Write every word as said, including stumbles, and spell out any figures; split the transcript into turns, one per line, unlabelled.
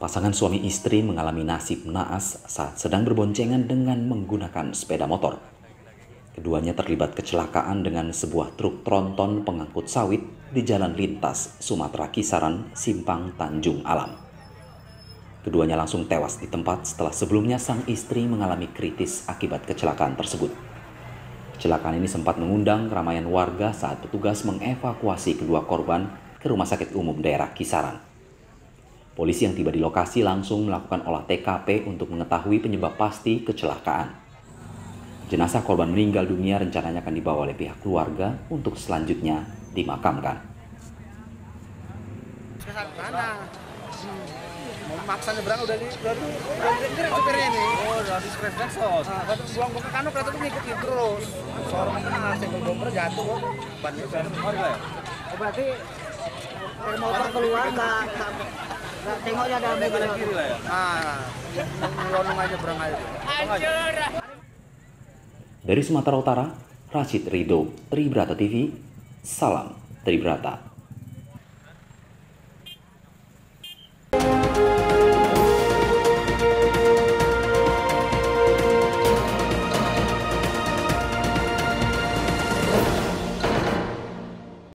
Pasangan suami istri mengalami nasib naas saat sedang berboncengan dengan menggunakan sepeda motor. Keduanya terlibat kecelakaan dengan sebuah truk tronton pengangkut sawit di Jalan Lintas, Sumatera Kisaran, Simpang Tanjung Alam. Keduanya langsung tewas di tempat setelah sebelumnya sang istri mengalami kritis akibat kecelakaan tersebut. Kecelakaan ini sempat mengundang keramaian warga saat petugas mengevakuasi kedua korban ke Rumah Sakit Umum Daerah Kisaran. Polisi yang tiba di lokasi langsung melakukan olah T K P untuk mengetahui penyebab pasti kecelakaan. Jenazah korban meninggal dunia rencananya akan dibawa oleh pihak keluarga untuk selanjutnya dimakamkan.
Mana? Mau maksa nyebrang udah di udah di udah di supirnya ini. Oh, udah di scratch backshot. Nah, kan buang buang ke kanu kereta tuh ngikutin terus. Sorong kena senggol bumper jatuh kok. Bannya udah keluarga ya.
Oh, berarti dari motor keluar nggak nggak tengoknya ada mobil
kiri lah ya. Nah, nyelonong aja nyebrang aja. Hancur.
Dari Sumatera Utara, Rashid Ridho, Tribrata T V, salam Tribrata.